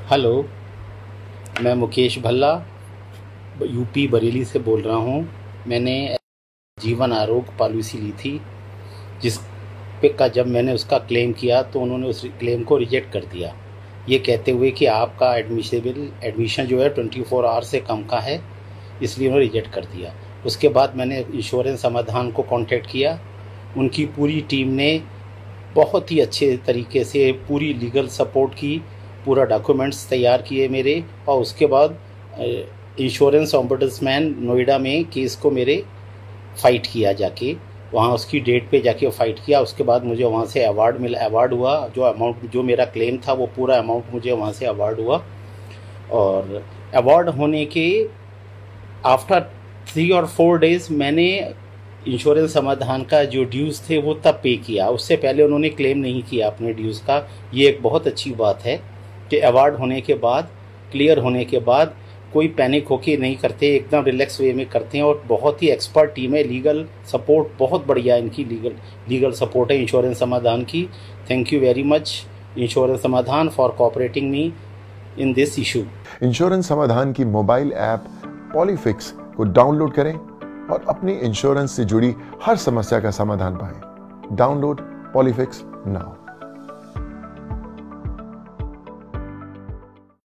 Hello, मैं Mukesh Bhalla UP Bareilly से बोल रहा हूँ। मैंने जीवन आरोग्य पॉलिसी ली थी, जिस पे का जब मैंने उसका क्लेम किया तो उन्होंने उस क्लेम को रिजेक्ट कर दिया, ये कहते हुए कि आपका एडमिशन जो है 24 आवर से कम का है, इसलिए उन्होंने रिजेक्ट कर दिया। उसके बाद मैंने इंश्योरेंस समाधान को कांटेक्ट किया। उनकी पूरी टीम ने बहुत ही अच्छे तरीके से पूरी लीगल सपोर्ट की, पूरा डॉक्यूमेंट्स तैयार किए मेरे, और उसके बाद इंश्योरेंस ओम्बुड्समैन नोएडा में केस को मेरे फ़ाइट किया जाके, वहाँ उसकी डेट पे जाके फ़ाइट किया। उसके बाद मुझे वहाँ से अवार्ड हुआ। जो अमाउंट जो मेरा क्लेम था वो पूरा अमाउंट मुझे वहाँ से अवार्ड हुआ। और अवार्ड होने के आफ्टर 3 और 4 डेज़ मैंने इंश्योरेंस समाधान का जो ड्यूज़ थे वो तब पे किया। उससे पहले उन्होंने क्लेम नहीं किया अपने ड्यूज़ का। ये एक बहुत अच्छी बात है कि अवार्ड होने के बाद, क्लियर होने के बाद कोई पैनिक होके नहीं करते, एकदम रिलैक्स वे में करते हैं। और बहुत ही एक्सपर्ट टीम है, लीगल सपोर्ट बहुत बढ़िया इनकी लीगल सपोर्ट है इंश्योरेंस समाधान की। Thank you very much insurance Samadhan for cooperating me in this issue. Insurance Samadhan की मोबाइल ऐप पॉलीफिक्स को डाउनलोड करें और अपनी इंश्योरेंस से जुड़ी हर समस्या का समाधान पाएं। Download Polyfix now.